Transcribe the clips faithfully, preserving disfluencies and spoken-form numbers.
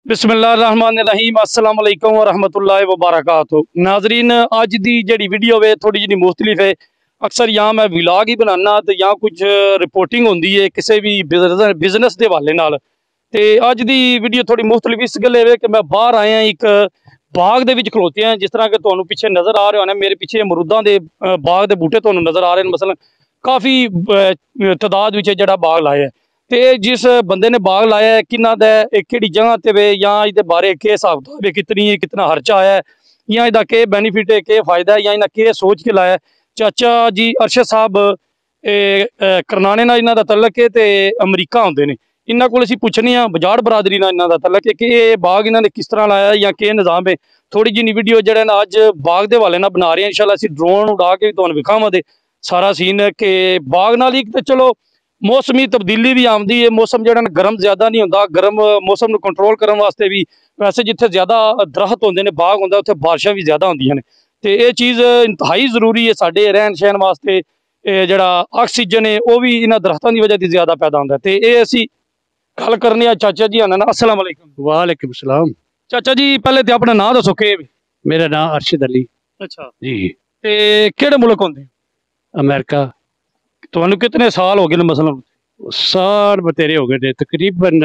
बिस्मिल्लाहिर्रहमानिर्रहीम अस्सलाम वालेकुम वरहमतुल्लाहि वबरकातुहू। नाजरीन, अज दी जेड़ी वीडियो है थोड़ी जी मुख्तलिफ है। अक्सर या मैं विलाग ही बनाना तो या कुछ रिपोर्टिंग होंदी है किसी भी बिजनेस के हवाले नाल। ते अज दी वीडियो थोड़ी मुख्तलिफ इस गल है कि मैं बाहर आया एक बाग दे विच खलोते हैं। जिस तरह कि तुहानू पिछे नज़र आ रहे हो ना, मेरे पिछे अमरूदां दे बाग दे बूटे तुहानू नज़र आ रहे हैं। मसलन काफ़ी तादाद विच जिहड़ा बाग लाया है। ते जिस बंदे ने बाग लाया है किन्ना दा किहड़ी जगह ते वे या इहदे बारे के हिसाब किताब है, कितनी कितना खर्चा आया है या इहदा के बेनीफिट है, के फायदा है या इन्हें के सोच के लाया है। चाचा जी अरशद साहब करनाने नाल इन्हां दा तलक है ते अमरीका होंदे ने। इन्हां कोल असीं पुछने आ बजाड़ बरादरी नाल इन्हां दा तलक है कि ये बाग इन्हां ने किस तरह लाया या के निज़ाम है। थोड़ी जी वीडियो जिहड़ा ना अज बाग दे हवाले नाल बना रहे हैं। इंशाअल्लाह असीं ड्रोन उड़ा के तुहानू विखावां दे सारा सीन कि बाग नाल एक तो चलो मौसमी तब्दीली भी आती है। मौसम जो गर्म ज्यादा नहीं होता, गर्म मौसम को कंट्रोल करने वास्ते भी वैसे जिथे ज्यादा दरख्त होंगे ने, बाग होंगे, उत्थे बारिशां भी ज्यादा होंदियां ने। तो ये चीज़ इंतहाई जरूरी है साडे रहन सहन वास्ते। जिहड़ा ऑक्सीजन है वह भी इन्हां दरख्तों की वजह से ज्यादा पैदा होंदा है। तो ये असीं गल करने आ चाचा जी आना ना। अस्सलाम वालेकुम। वालेकुम सलाम। चाचा जी पहले तो अपना नाम दसो के? मेरा नाम अरशद अली। अच्छा जी। ते केड़े मुल्क होंदे? अमेरिका। तुहानू कितने साल हो गए मसलन? साल बतेरे हो गए, तकरीबन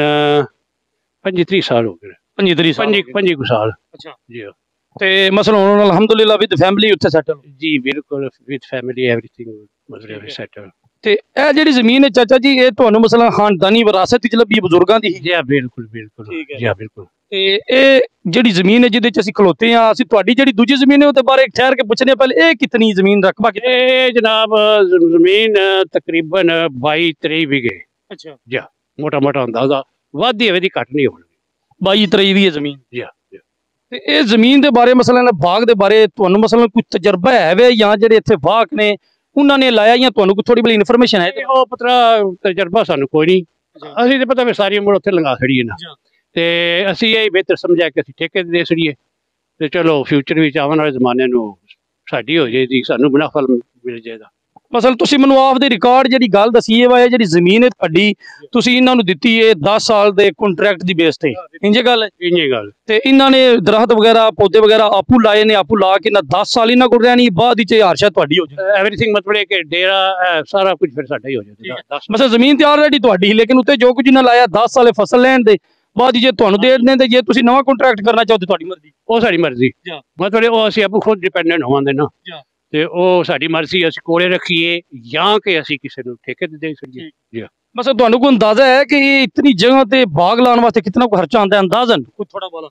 पंजी त्री साल हो गए। पंजी त्री साल पंजी पंजी को साल। अच्छा जी। ते मसलन हुण अल्हम्दुलिल्लाह विद फैमिली उत्थे सेटल? जी बिल्कुल, विद फैमिली एवरीथिंग मतलब सेटल। ते ए जेहड़ी जमीन है चाचा जी, ये तुहानू मसलन खानदानी विरासत विच लभी बुजुर्गां दी? जी बिल्कुल बिल्कुल। जी बिल्कुल। ते ए जेहड़ी जमीन है जिहदे च असीं खलोते हैं, असीं तुहाडी जेहड़ी दूजी जमीन है उसदे बारे ठहर के पुछने पहले ए कितनी जमीन रकबा कितना? ए जनाब जमीन तकरीबन बाई त्रेई बीघे। अच्छा जी, मोटा मोटा अंदाजा, वादी है घट नहीं होनी। बाई त्रेई भी है जमीन? जी। ते ए जमीन दे बारे मसलन बाग दे बारे तुहानू मसलन कुछ तजर्बा है वे या जेहड़े इत्थे बाग ने उन्होंने लाया या तुहानू कोई थोड़ी बड़ी इन्फॉर्मेशन है? ओ पतरा तजर्बा सानू कोई नहीं, असीं ते पता वे सारी उम्र उत्थे लंघा छड़ी है ना। ते असीं यही बेहतर समझा कि असीं ठेके दे छड़ीए ते चलो फ्यूचर विच आने वाले जमाने नू साडी हो जाएगी, सानू मुनाफा मिल जाएगा। मसल तुसीं मैनू आप दे रिकॉर्ड जिहड़ी गल दसी है वा जिहड़ी जमीन है तुहाडी तुसीं इन्हां नू दित्ती है दस साल दे कॉन्ट्रैक्ट दी बेस ते, इंज गल है? इंज गल। ते इन्हां ने दरख्त वगैरह पौधे वगैरह आपू लाए ने, आपू ला के इन्हां दस साल इन्हां कोल रहनी, बाद विच हारशा तुहाडी हो जाए एवरीथिंग, मतलब कि डेरा सारा कुछ फिर साडा ही हो जाएगा। मसल जमीन ते ऑलरेडी तुहाडी, लेकिन उत्ते जो कुछ इन्हां लाया दस साल फसल लैण दे बाद जे तुहानू दे देने ते जे तुसीं नवां कॉन्ट्रैक्ट करना चाहो तुहाडी मर्जी। ओ साडी मर्जी, मतलब ओ असीं आपू खुद डिपेंडेंट होवांगे ना। ते ओ साडी मर्जी असीं कोले रखीए या कि असीं किसी नू ठेके ते दे छड़ीए। जी। मसल तुहानू कोई अंदाजा है कि इतनी जगह ते बाग लाने वास्ते कितना को खर्चा आंदा है अंदाजन कोई थोड़ा बोला?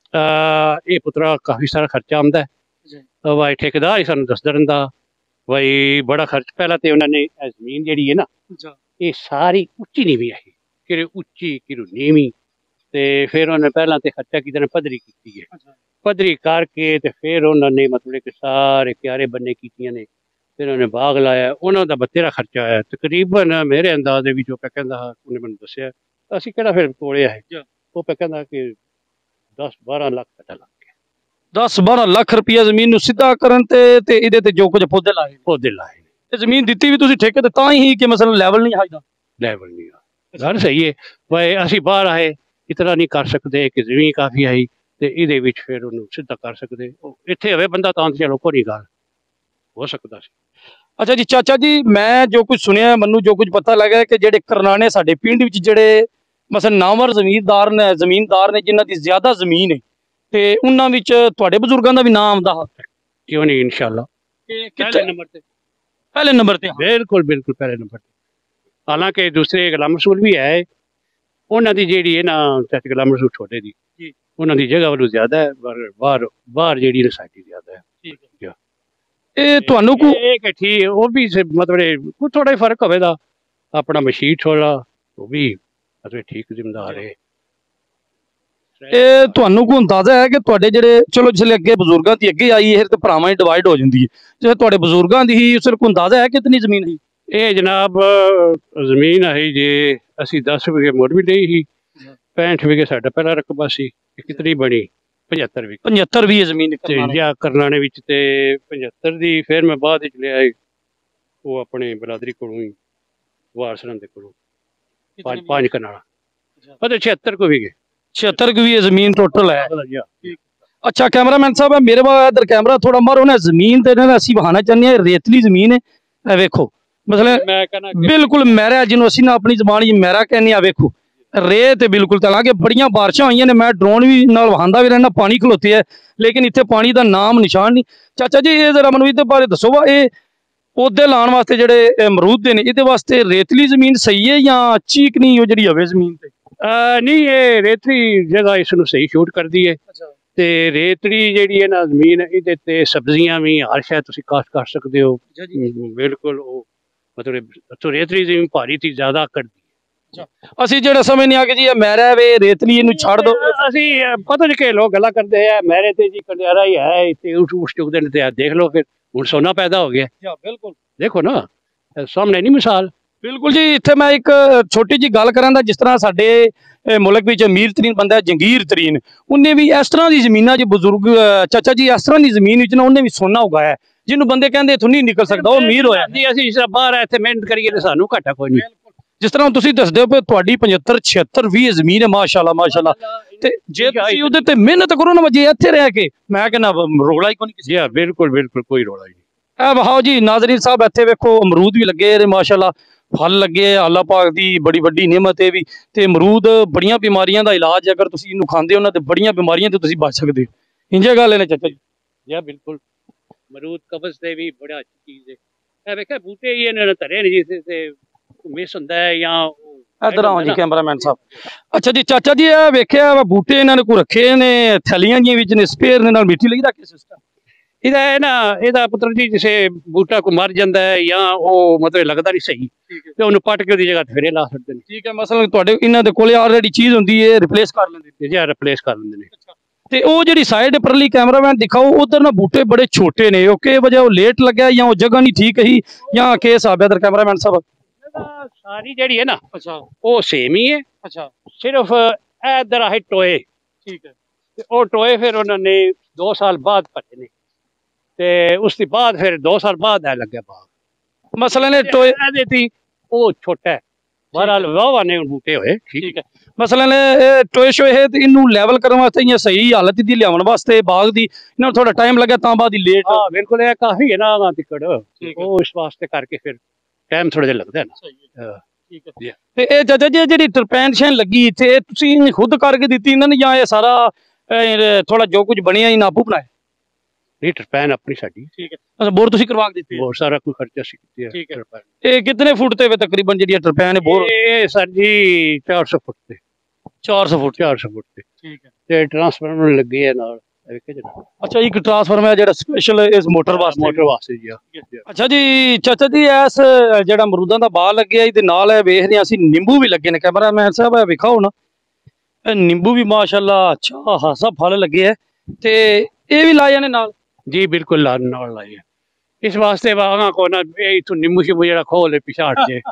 ये पुत्रा काफी सारा खर्चा आंदा है। भाई ठेकेदार ही सानू दसदा रहिंदा भाई बड़ा खर्च। पहला तो उन्होंने जमीन जिहड़ी है ना ये सारी उच्ची नीवी है, कि उच्ची कि नीवी। ते फिर उन्होंने पहला तो खर्चा कितना पद्धरी की है, पद्धरी करके ते फिर उन्होंने मतलब कि सारे क्यारे बन्ने कीतियां ने, फिर उन्होंने बाग लाया। उन्होंने दा बतेरा खर्चा आया तकरीबन मेरे अंदाजे भी जो पे कहंदा उन्हें मैनूं दस्सिया। असीं किहड़ा फिर कोले है, वो पे कहंदा कि दस बारह लाख साडा लग गया। दस बारह लाख रुपया जमीन नूं सीधा करन ते ते इहदे ते जो कुछ पौधे लाए पौधे लाए ते जमीन दित्ती भी तुसीं ठेके ते तां ही कि मसलन लैवल नहीं है? लैवल नहीं है, गल सही है। भाई असीं बाहर आए इतना नहीं कर सकते कि जमीन काफ़ी आई तो ये फिर उन्होंने सीधा कर सकते, इतने होवे बंदा तां चलो कोई गल हो सकता सी। अच्छा जी चाचा जी, मैं जो कुछ सुनिया मैनू जो कुछ पता लगा कि जेडे करनाने साडे पिंड विच जेडे मसलन नामवर जमीनदार ने जमीनदार ने जिन्हां दी ज्यादा जमीन है ते उन्हां विच तुहाडे बजुर्गां दा भी नाम आंदा हा? क्यों नहीं, इंशाअल्लाह पहले नंबर ते। पहले नंबर ते? बिल्कुल बिल्कुल पहले नंबर ते। हालांकि दूसरे गुलाम रसूल भी है, उन्हां दी जेहड़ी है ना चाचे गुलाम रसूल छोटे दी उन्हां दी जगह वालों ज्यादा है, पर बाहर बाहर जेहड़ी सोसाइटी ज्यादा है। ठीक है। ए तुहानू को एक ठीक है, वो भी मतलब कुछ थोड़ा ही फर्क होवेगा। अपना मशीर थोड़ा वो भी मतलब ठीक जिम्मेदार है। ए तुहानू को अंदाजा है कि तुहाडे जेहड़े चलो जिसले अगे बजुर्गां दी अगे आई है ते भरावां दी डिवाइड हो जांदी है, जिसले तुहाडे बजुर्गां दी ही उसले को अंदाजा है कितनी जमीन है? ये जनाब जमीन है जे असी दस बीघे मुड़ भी ली ही, पैंठ बीघे साडा पहला रकबा सी, कितनी बनी पचहत्तर भी पचहत्तर भी है जमीन करनाने विच ते पचहत्तर दी फिर मैं बाद विच लिया वो अपने बरादरी कोलों ही वारसरां दे कोलों पांच पांच कनाल मतलब छिहत्तर को भी गए छिहत्तर की जमीन टोटल है। अच्छा कैमरामैन साहब मेरे पास इधर कैमरा थोड़ा मारो ना, जमीन ते असीं बहाना चाहते हैं रेतली जमीन है, वेखो मतलब बिल्कुल मैरा जिन्हों असीं ना अपनी जबान मैरा कहने आ, वेखो रेत बिल्कुल तला के बड़ियां बारिशां होईयां ने, मैं ड्रोन भी नाल वहांदा भी रहना, पानी खलोते है लेकिन इत्थे पानी का नाम निशान नहीं। चाचा जी ये जरा मैनूं इहदे बारे दसो वा, ये पौधे लाने वास्ते जेहड़े अमरूद ने इहदे वास्ते रेतली जमीन सही है या चीकनी हो जिहड़ी हवे जमीन ते? नहीं ये रेतली जगह इसनूं सही शूट करदी है ते रेतली जिहड़ी है ना जमीन इहदे ते सब्जियां भी हर शै तुसीं काश्त कर सकदे हो बिल्कुल। वो मतलब तो रेतली जमीन भारी थी ज्यादा करदी ਅਸੀਂ ਜਿਹੜਾ ਸਮਝਨੇ ਆ ਕਿ ਜੀ ਇਹ ਮਹਿਰਾ ਵੇ ਰੇਤਲੀ ਇਹਨੂੰ ਛੱਡ ਦੋ, ਅਸੀਂ ਪਤਾ ਨਹੀਂ ਕਿ ਲੋਕ ਗੱਲਾਂ ਕਰਦੇ ਆ ਮਹਿਰੇ ਤੇ ਜੀ ਕੰਡਿਆਰਾ ਹੀ ਹੈ ਤੇ ਉਸ ਉਸ ਚੁੱਕਦੇ ਨੇ ਤੇ ਦੇਖ ਲਓ ਫਿਰ ਹੁਣ ਸੋਨਾ ਪੈਦਾ ਹੋ ਗਿਆ। ਬਿਲਕੁਲ ਦੇਖੋ ਨਾ ਸਾਹਮਣੇ ਨਹੀਂ ਮਿਸਾਲ। ਬਿਲਕੁਲ ਜੀ ਇੱਥੇ ਮੈਂ ਇੱਕ ਛੋਟੀ ਜੀ ਗੱਲ ਕਰਾਂ ਦਾ, ਜਿਸ ਤਰ੍ਹਾਂ ਸਾਡੇ ਮੁਲਕ ਵਿੱਚ ਅਮੀਰ ਤਰੀਨ ਬੰਦਾ ਜੰਗੀਰ ਤਰੀਨ, ਉਹਨੇ ਵੀ ਇਸ ਤਰ੍ਹਾਂ ਦੀ ਜ਼ਮੀਨਾਂ 'ਚ ਬਜ਼ੁਰਗ ਚਾਚਾ ਜੀ ਇਸ ਤਰ੍ਹਾਂ ਦੀ ਜ਼ਮੀਨ ਵਿੱਚ ਨਾ ਉਹਨੇ ਵੀ ਸੋਨਾ ਉਗਾਇਆ ਜਿਹਨੂੰ ਬੰਦੇ ਕਹਿੰਦੇ ਇੱਥੋਂ ਨਹੀਂ ਨਿਕਲ ਸਕਦਾ, ਉਹ ਅਮੀਰ ਹੋਇਆ ਜੀ। ਅਸੀਂ ਇਸ ਤਰ੍ਹਾਂ ਬਾਹਰ ਇੱਥੇ ਮਿਹਨਤ ਕਰੀਏ ਤੇ ਸਾਨੂੰ ਘਾਟਾ ਕੋਈ ਨਹੀਂ। जिस तरह तुसीं दसदे हो तुहाडी पचहत्तर छिहत्तर भी जमीन है माशाअल्लाह माशाअल्लाह, ते जे तुसीं उहदे ते मेहनत करो ना जे इत्थे रह के, मैं कहना रोला ही कोई नहीं किसी। बिल्कुल बिल्कुल कोई रोला ही नहीं। ए बहाओ जी नाज़रीन साहब इत्थे वेखो अमरूद भी लगे ने माशाअल्लाह, फल लगे अल्लाह पाक दी बड़ी बड़ी नेमत है भी, ते अमरूद बड़ियां बीमारियां दा इलाज अगर तुसीं इहनूं खांदे हो ना ते बड़ियां बीमारियां तो तुसीं बच सकदे हो। इंजे गल है ना चाचा जी? जी बिल्कुल, अमरूद कब्ज़ ते भी बड़ा अच्छी चीज़ है। ए वेखे बूटे ही इन्हां ने धरे ने जिस ते मिस हुंदा है या इधर आओ जी कैमरामैन साहब। अच्छा जी चाचा जी ये वेख्या बूटे इन्होंने को रखे ने थैलियां जी विच ने स्पेयर ने नाल मिट्टी लगी रखे सिस्टम इहदा है ना, इहदा पुत्र जी जिसे बूटा को मर जांदा है या वो मतलब लगदा नहीं सही ते ओनू पट के ओदी जगह फिरे ला सकदे ने। ठीक है, मसलन तुहाडे इन्हां दे कोले ऑलरेडी चीज़ हुंदी है रिप्लेस कर लेंदे जी, रिप्लेस कर लेंदे ने। ते ओ जिहड़ी साइड परली कैमरामैन दिखाओ उधर ना बूटे बड़े छोटे ने, ओ के वजह वो लेट लग्या या वो जगह नहीं ठीक ही या के हिसाब है इधर कैमरामैन साहब? सारी जड़ी है ना अच्छा वो सेम ही है। अच्छा सिर्फ इधर है टोए। ठीक है, वो टोए फिर उन्होंने दो साल बाद भरे ने ते उसके बाद फिर दो साल बाद है लगे बाग। मसलन टोए थी वो छोटा है बहरहाल वाह ने बूटे हुए। ठीक है, मसलन टोए शोए है तो इनू लेवल करने वास्ते या सही हालत दी लियावन वास्ते बाग दी इन्होंने थोड़ा टाइम लगा ता बाद लेट। हाँ बिल्कुल, ये काफी है ना तिकड़ वो इस वास्ते करके फिर टाइम थोड़ा जिहा लगदा है ना। ठीक है, ते ए चाचा जी जिहड़ी टरपैन शैन लगी इत्थे तुसीं खुद करके दित्ती इन्हां ने या ये सारा थोड़ा जो कुछ बनिया ही नापू बनाया? नहीं टरपैन अपनी साडी। ठीक है, अच्छा बोर तुसीं करवा के दित्ती? बोर सारा कोई खर्चा सी कीती है। ठीक है, ए कितने फुट ते तकरीबन जिहड़ी टरपैन है बोर? ए सर जी चार सौ फुट ते चार सौ फुट चार सौ फुट ते। ठीक है, ते ट्रांसफार्मर लगे है नाल। अच्छा एक ट्रांसफार्मर है जेड़ा स्पेशल इस मोटर वास्ते मोटर वास्ते जी। अच्छा जी चाचा जी इस जेड़ा अमरूदां दा बाग लगे इहदे नाल वेख रहे असीं नींबू भी लगे ने, कैमरामैन साहब विखाओ ना नींबू भी माशाअल्लाह अच्छा खासा फल लगे है ते ये भी लाए ने नाल? जी बिल्कुल ला नाल लाए इस वास्ते बागां को ना इथों नींबू शिंबू जेड़ा खोल पिछा हट जे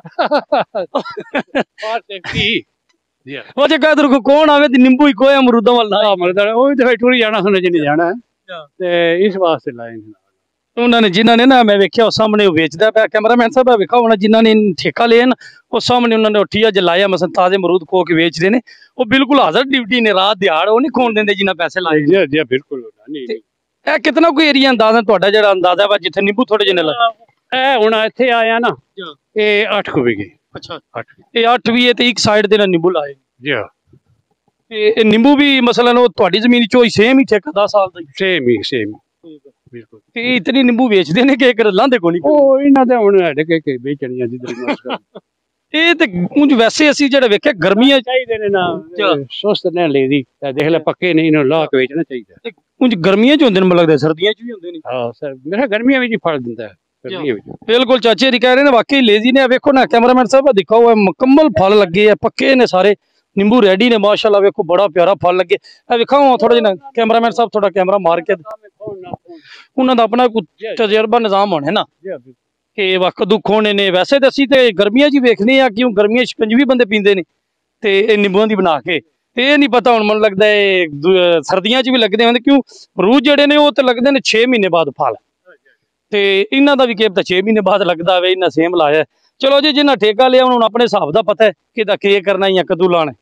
और सेफ्टी वो जे कहदर को कौन आवे ते नींबू ही कोई अमरूदां वाला अमरूदां ओ ते फिर टुरी जाना सुने नहीं जाना है ते इस वास्ते लाए ने उन्होंने जिन्होंने ना मैं वेख्या सामने बेचदा पे कैमरामैन साहब विखाओ ना जिन्होंने ठेका लिया ना वो सामने उन्होंने उठिया जलाया मसन ताजे अमरूद खो के बेचते ने वो बिल्कुल हाजर ड्यूटी ने रात दिहाड़ वो नहीं खोन देंदे जिन्ना पैसे लाए। जी जी बिल्कुल नहीं ए कितना कोई एरिया अंदाजा तुहाडा जेड़ा अंदाजा वा जिथे नींबू थोड़े जिन्ने लगे ए हुण इत्थे आया ना ए आठ को भी गए। अच्छा आठ ये आठ भी है ते एक साइड दे ना नींबू लाए जी। ते नींबू भी मसलन वो तुहाडी जमीन चो सेम ही ठेका दस साल दा सेम ही सेम बिल्कुल। ते इतनी नींबू बेचदे ने कि लांदे कोनी ओ इन्हां दे हुण हट के के बेचणियां जिधर ਇਹ ਤੇ ਉਂਝ ਵੈਸੇ ਅਸੀਂ ਜਿਹੜਾ ਵੇਖਿਆ ਗਰਮੀਆਂ ਚਾਹੀਦੇ ਨੇ ਨਾ ਸੁਸਤ ਨੇ ਲੇਦੀ ਦੇਖ ਲੈ ਪੱਕੇ ਨਹੀਂ ਇਹਨੂੰ ਲਾ ਕੇ ਵੇਚਣਾ ਚਾਹੀਦਾ। ਉਂਝ ਗਰਮੀਆਂ ਚ ਹੁੰਦੇ ਨੇ ਮੈਨੂੰ ਲੱਗਦਾ ਸਰਦੀਆਂ ਚ ਵੀ ਹੁੰਦੇ ਨੇ। ਹਾਂ ਸਰ ਮੇਰਾ ਗਰਮੀਆਂ ਵਿੱਚ ਹੀ ਫਲ ਦਿੰਦਾ ਹੈ ਗਰਮੀਆਂ ਵਿੱਚ। ਬਿਲਕੁਲ ਚਾਚੇ ਜੀ ਕਹਿ ਰਹੇ ਨੇ ਵਾਕਈ ਲੇਜ਼ੀ ਨੇ ਵੇਖੋ ਨਾ कैमरामैन साहब दिखाओ मुकम्मल फल लगे है पक्के ने सारे नींबू रेडी ने माशाल्लाह वेखो बड़ा प्यारा फल लगे विखाओ थोड़ा जिहा कैमरामैन साहब थोड़ा कैमरा मार के उन्होंने अपना कोई तजर्बा निजाम होना है ना कि वक्त दुख होने ने। वैसे तो असीं ते गर्मियां च वेखने आ क्यों गर्मियां शिकंजवी बंदे पींदे ने ते नींबूआं दी बना के ते ये नहीं पता हुण मैनूं लगदा है सर्दियां च भी लगदे होंदे क्यों अमरूद जेहड़े ने वो तो लगदे ने छे महीने बाद फल ते इन्हां दा भी केप तां छे महीने बाद लगदा वे इन्हां सेम लाया। चलो जी जिन्हां ठेका लिया हुण अपने हिसाब दा पता है कि दा के करना या कदू लाना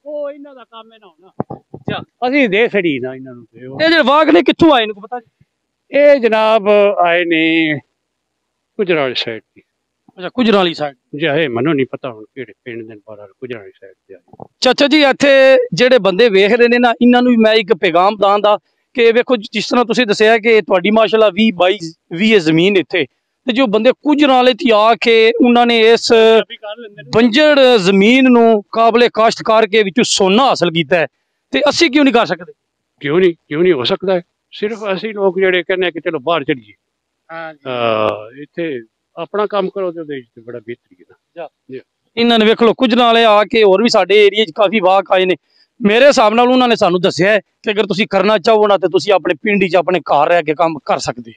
ਉਹ ਇਹਨਾਂ ਦਾ ਕੰਮ ਹੈ ਨਾ ਹੁਣ ਅਸੀਂ ਦੇ ਛੜੀ ਨਾ ਇਹਨਾਂ ਨੂੰ। ਇਹ ਜਿਹੜੇ ਵਾਗ ਨੇ ਕਿੱਥੋਂ ਆਏ ਨੂੰ ਪਤਾ? ਇਹ ਜਨਾਬ ਆਏ ਨੇ ਗੁਜਰਾਂ ਵਾਲੀ ਸਾਈਡ ਦੀ। ਅੱਛਾ ਗੁਜਰਾਂ ਵਾਲੀ ਸਾਈਡ ਜੀ ਇਹ ਮੈਨੂੰ ਨਹੀਂ ਪਤਾ ਹੁਣ ਕਿਹੜੇ ਪਿੰਡ ਦੇ ਬਾਹਰ ਗੁਜਰਾਂ ਵਾਲੀ ਸਾਈਡ ਤੇ ਆਏ। ਚਾਚਾ ਜੀ ਇੱਥੇ ਜਿਹੜੇ ਬੰਦੇ ਵੇਖ ਰਹੇ ਨੇ ਨਾ ਇਹਨਾਂ ਨੂੰ ਵੀ ਮੈਂ ਇੱਕ ਪੈਗਾਮ ਦਾਂ ਦਾ ਕਿ ਵੇਖੋ ਜਿਸ ਤਰ੍ਹਾਂ ਤੁਸੀਂ ਦੱਸਿਆ ਕਿ ਤੁਹਾਡੀ ਮਾਸ਼ਾਅੱਲਾ ਵੀਹ ਬਾਈ ਵੀਹ ਜ਼ਮੀਨ ਇੱਥੇ ਤੇ ਜੋ ਬੰਦੇ ਕੁਜਰਾਂ ਵਾਲੇ ਤੇ ਆ ਕੇ ਉਹਨਾਂ ਨੇ ਇਸ ਬੰਜੜ ਜ਼ਮੀਨ ਨੂੰ ਕਾਬਲੇ ਕਾਸ਼ਤ ਕਰਕੇ ਵਿੱਚੋਂ ਸੋਨਾ ਹਾਸਲ ਕੀਤਾ ਹੈ ਤੇ ਅਸੀਂ ਕਿਉਂ ਨਹੀਂ ਕਰ ਸਕਦੇ? ਕਿਉਂ ਨਹੀਂ ਕਿਉਂ ਨਹੀਂ ਹੋ ਸਕਦਾ ਹੈ। ਸਿਰਫ ਅਸੀਂ ਲੋਕ ਜਿਹੜੇ ਕਹਿੰਦੇ ਕਿ ਚਲੋ ਬਾਹਰ ਚਲੀਏ ਹਾਂ ਇੱਥੇ ਆਪਣਾ ਕੰਮ ਕਰੋ ਤੇ ਉਹਦੇ ਵਿੱਚ ਬੜਾ ਬਿਹਤਰੀ ਹੈ ਨਾ। ਇਹਨਾਂ ਨੇ ਵੇਖ ਲਓ ਕੁਜਰਾਂ ਵਾਲੇ ਆ ਕੇ ਹੋਰ ਵੀ ਸਾਡੇ ਏਰੀਏ 'ਚ ਕਾਫੀ ਵਾਕ ਆਏ ਨੇ। ਮੇਰੇ ਹਿਸਾਬ ਨਾਲ ਉਹਨਾਂ ਨੇ ਸਾਨੂੰ ਦੱਸਿਆ ਹੈ ਕਿ ਅਗਰ ਤੁਸੀਂ ਕਰਨਾ ਚਾਹੋ ਨਾ ਤੇ ਤੁਸੀਂ ਆਪਣੇ ਪਿੰਡ 'ਚ ਆਪਣੇ ਘਰ ਰਹਿ ਕੇ ਕੰਮ ਕਰ ਸਕਦੇ।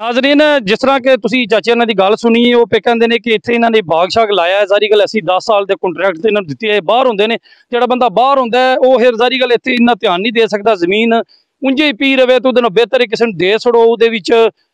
ਨਾਜ਼ਰੀਨ, ਜਿਸ ਤਰ੍ਹਾਂ ਕਿ ਤੁਸੀਂ ਚਾਚੇ ਇਹਨਾਂ ਦੀ ਗੱਲ ਸੁਣੀ, ਉਹ ਪੇ ਕਹਿੰਦੇ ਨੇ ਕਿ ਇੱਥੇ ਇਹਨਾਂ ਨੇ ਬਾਗ ਸ਼ਾਗ ਲਾਇਆ ਹੈ। ਜ਼ਾਰੀ ਗੱਲ ਅਸੀਂ ਦਸ ਸਾਲ ਦੇ ਕੰਟਰੈਕਟ ਤੇ ਇਹਨਾਂ ਨੂੰ ਦਿੱਤੀ ਹੈ। ਬਾਹਰ ਹੁੰਦੇ ਨੇ, ਜਿਹੜਾ ਬੰਦਾ ਬਾਹਰ ਹੁੰਦਾ ਹੈ ਉਹ ਫਿਰ ਜ਼ਾਰੀ ਗੱਲ ਇੱਥੇ ਇੰਨਾ ਧਿਆਨ ਨਹੀਂ ਦੇ ਸਕਦਾ। ਜ਼ਮੀਨ ਉਂਝੇ ਹੀ ਪੀ ਰਵੇ ਤਾਂ ਉਹਦੇ ਨਾਲ ਬਿਹਤਰ ਹੈ ਕਿਸੇ ਨੂੰ ਦੇ ਛੜੋ। ਉਹਦੇ ਵਿੱਚ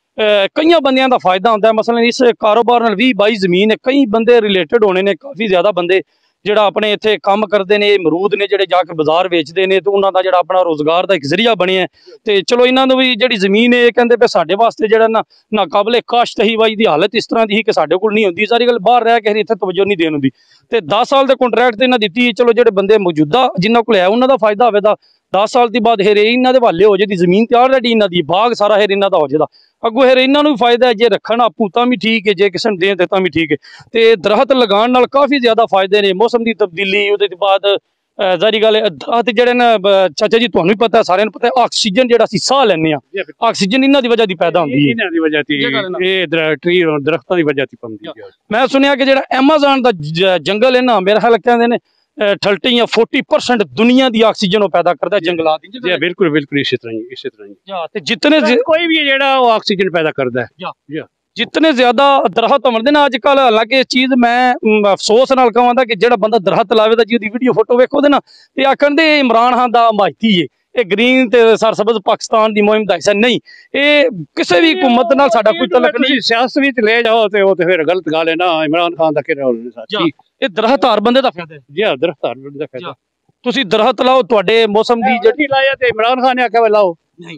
ਕਈਆਂ ਬੰਦਿਆਂ ਦਾ ਫਾਇਦਾ ਹੁੰਦਾ ਹੈ। ਮਸਲਨ ਇਸ ਕਾਰੋਬਾਰ ਨਾਲ ਵੀਹ ਬਾਈ ਜ਼ਮੀਨ ਹੈ, ਕਈ ਬੰਦੇ ਰਿਲੇਟਡ ਹੋਣੇ ਨੇ, ਕਾਫੀ ਜ਼ਿਆਦਾ ਬੰਦੇ ਜਿਹੜਾ ਆਪਣੇ ਇੱਥੇ ਕੰਮ ਕਰਦੇ ਨੇ, ਅਮਰੂਦ ਨੇ ਜਿਹੜੇ ਜਾ ਕੇ ਬਾਜ਼ਾਰ ਵੇਚਦੇ ਨੇ, ਤੇ ਉਹਨਾਂ ਦਾ ਜਿਹੜਾ ਆਪਣਾ ਰੋਜ਼ਗਾਰ ਦਾ ਇੱਕ ਜ਼ਰੀਆ ਬਣਿਆ। ਤੇ ਚਲੋ ਇਹਨਾਂ ਨੂੰ ਵੀ ਜਿਹੜੀ ਜ਼ਮੀਨ ਹੈ ਕਹਿੰਦੇ ਪਏ ਸਾਡੇ ਵਾਸਤੇ ਜਿਹੜਾ ਨਾ ਨਾ ਕਾਬਲੇ ਕਾਸ਼ਤ ਹੀ ਵਾਈ ਦੀ ਹਾਲਤ ਇਸ ਤਰ੍ਹਾਂ ਦੀ ਸੀ ਕਿ ਸਾਡੇ ਕੋਲ ਨਹੀਂ ਹੁੰਦੀ। ਸਾਰੀ ਗੱਲ ਬਾਹਰ ਰਹਿ ਕੇ ਇੱਥੇ ਤਵੱਜੋ ਨਹੀਂ ਦੇਣ ਹੁੰਦੀ। ਤੇ ਦਸ ਸਾਲ ਦੇ ਕੰਟਰੈਕਟ ਤੇ ਇਹਨਾਂ ਦਿੱਤੀ। ਚਲੋ ਜਿਹੜੇ ਬੰਦੇ ਮੌਜੂਦਾ ਜਿਨ੍ਹਾਂ ਕੋਲ ਹੈ ਉਹਨਾਂ ਦਾ ਫਾਇਦਾ ਹੋਵੇਗਾ। ਦਸ ਸਾਲ ਦੀ ਬਾਅਦ ਫਿਰ ਇਹਨਾਂ ਦੇ ਹਵਾਲੇ ਹੋ ਜਾਂਦੀ ਜ਼ਮੀਨ ਤਿਆਰ ਰੈਡੀ ਇਹਨਾਂ ਦੀ, ਬਾਗ ਸਾਰਾ ਫਿਰ ਇਹਨਾਂ ਦਾ ਹੋ ਜਾਂਦਾ। ਅੱਗੋਂ ਫਿਰ ਇਹਨਾਂ ਨੂੰ ਵੀ ਫਾਇਦਾ ਹੈ, ਜੇ ਰੱਖਣ ਆਪੂ ਤਾਂ ਵੀ ਠੀਕ ਹੈ, ਜੇ ਕਿਸੇ ਨੂੰ ਦੇਣ ਤੇ ਤਾਂ ਵੀ ਠੀਕ ਹੈ। ਤੇ ਦਰਖਤ ਲਗਾਉਣ ਨਾਲ ਕਾਫੀ ਜ਼ਿਆਦਾ ਫਾਇਦੇ ਨੇ। ਮੌਸਮ ਦੀ ਤਬਦੀਲੀ, ਉਹਦੇ ਤੋਂ ਬਾਅਦ ਜ਼ਾਰੀ ਗੱਲ ਦਰਖਤ ਜਿਹੜੇ ਨਾ ਚਾਚਾ ਜੀ ਤੁਹਾਨੂੰ ਵੀ ਪਤਾ, ਸਾਰਿਆਂ ਨੂੰ ਪਤਾ, ਆਕਸੀਜਨ ਜਿਹੜਾ ਅਸੀਂ ਸਾਹ ਲੈਂਦੇ ਹਾਂ, ਆਕਸੀਜਨ ਇਹਨਾਂ ਦੀ ਵਜ੍ਹਾ ਦੀ ਪੈਦਾ ਹੁੰਦੀ ਹੈ। ਇਹਨਾਂ ਦੀ ਵਜ੍ਹਾ ਤੇ ਇਹ ਟਰੀ ਦਰਖਤਾਂ ਦੀ ਵਜ੍ਹਾ ਤੇ ਪੰਦੀ ਹੈ। ਮੈਂ ਸੁਣਿਆ ਕਿ ਜਿਹੜਾ ਐਮਾਜ਼ਾਨ ਦਾ ਜੰਗਲ ਹੈ ਨਾ, ਮੇਰੇ ਖਿਆਲ ਕਹਿੰਦੇ ਨੇ थर्टी या फोर्टी परसेंट दुनिया की ऑक्सीजन पैदा करता है जंगलात। बिल्कुल बिल्कुल इसी तरह ही इसी तरह ही जितने कोई भी जेड़ा ऑक्सीजन पैदा करता है। जितने ज्यादा दरख्त होंगे ना अजकल, हालांकि इस चीज मैं अफसोस नाल कहां कि जेड़ा बंदा दरख्त लावे दा जी वीडियो फोटो वेखो ना ते आखण दे इमरान खान दा हमायती है, ये ग्रीन ते सरसब्ज पाकिस्तान दी मुहिम दा हिस्सा नहीं। ये किसी भी हुकूमत नाल साडा कोई तलक नहीं। सियासत विच ले जाओ ते ओ ते फिर गलत गल है ना। इमरान खान दा केड़ा रोल है? ये दरख्त हर बंदे दा फायदा है जी। हां, दरख्त हर बंदे दा फायदा। तुसी दरख्त लाओ, तुहाडे मौसम दी जड़ी लाया ते इमरान खान ने आख्या लाओ नहीं।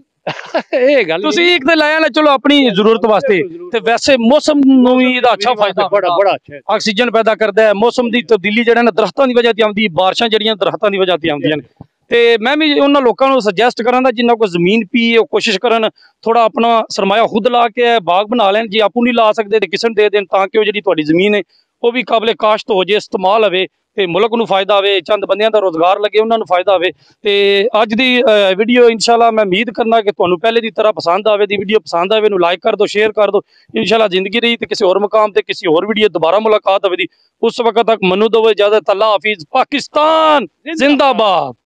ਇਹ ਗੱਲ ਤੁਸੀਂ ਇੱਕ ਤੇ ਲਾਇਆ ਨਾ, ਚਲੋ ਆਪਣੀ ਜ਼ਰੂਰਤ ਵਾਸਤੇ, ਤੇ ਵੈਸੇ ਮੌਸਮ ਨੂੰ ਵੀ ਇਹਦਾ ਅੱਛਾ ਫਾਇਦਾ, ਬੜਾ ਬੜਾ ਅੱਛਾ ਆਕਸੀਜਨ ਪੈਦਾ ਕਰਦਾ ਹੈ। ਮੌਸਮ ਦੀ ਤਬਦੀਲੀ ਜਿਹੜਾ ਨਾ ਦਰਖਤਾਂ ਦੀ ਵਜ੍ਹਾ ਤੇ ਆਉਂਦੀ, ਬਾਰਿਸ਼ਾਂ ਜਿਹੜੀਆਂ ਦਰਖਤਾਂ ਦੀ ਵਜ੍ਹਾ ਤੇ ਆਉਂਦੀਆਂ ਨੇ। ਤੇ ਮੈਂ ਵੀ ਉਹਨਾਂ ਲੋਕਾਂ ਨੂੰ ਸੁਜੈਸਟ ਕਰਾਂਗਾ ਜਿਨ੍ਹਾਂ ਕੋਲ ਜ਼ਮੀਨ ਪਈ ਉਹ ਕੋਸ਼ਿਸ਼ ਕਰਨ ਥੋੜਾ ਆਪਣਾ ਸਰਮਾਇਆ ਖੁਦ ਲਾ ਕੇ ਬਾਗ ਬਣਾ ਲੈਣ। ਜੇ ਆਪੂ ਨਹੀਂ ਲਾ ਸਕਦੇ ਤੇ ਕਿਸੇ ਨੂੰ ਦੇ ਦੇਣ, ਤਾਂ ਕਿ ਉਹ ਜਿਹੜੀ ਤੁਹਾਡੀ ਜ਼ਮੀਨ ਹੈ ਉਹ ਵੀ ਕਾਬਲੇ ਕਾਸ਼ਤ ਹੋ ਜੇ, ਇਸਤੇਮਾਲ ਹੋਵੇ, ਤੇ ਮੁਲਕ ਨੂੰ ਫਾਇਦਾ ਹੋਵੇ, ਚੰਦ ਬੰਦਿਆਂ ਦਾ ਰੋਜ਼ਗਾਰ ਲੱਗੇ, ਉਹਨਾਂ ਨੂੰ ਫਾਇਦਾ ਹੋਵੇ। ਤੇ ਅੱਜ ਦੀ ਵੀਡੀਓ ਇਨਸ਼ਾਅੱਲਾ ਮੈਂ ਉਮੀਦ ਕਰਨਾ ਕਿ ਤੁਹਾਨੂੰ ਪਹਿਲੇ ਦੀ ਤਰ੍ਹਾਂ ਪਸੰਦ ਆਵੇ। ਦੀ ਵੀਡੀਓ ਪਸੰਦ ਆਵੇ ਨੂੰ ਲਾਈਕ ਕਰ ਦਿਓ, ਸ਼ੇਅਰ ਕਰ ਦਿਓ। ਇਨਸ਼ਾਅੱਲਾ ਜ਼ਿੰਦਗੀ ਰਹੀ ਤੇ ਕਿਸੇ ਹੋਰ ਮੁਕਾਮ ਤੇ ਕਿਸੇ ਹੋਰ ਵੀਡੀਓ ਦੁਬਾਰਾ ਮੁਲਾਕਾਤ ਹੋਵੇਗੀ। ਉਸ ਵਕਤ ਤੱਕ ਮੈਨੂੰ ਦਿਓ ਇਜਾਜ਼ਤ। ਅੱਲਾ ਹਾਫਿਜ਼। ਪਾਕਿस्तान जिंदाबाद।